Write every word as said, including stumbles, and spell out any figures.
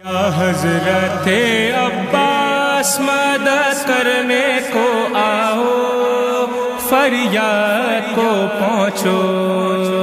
हज़रत अब्बास मदद करने को आओ, फरियाद को पहुँचो।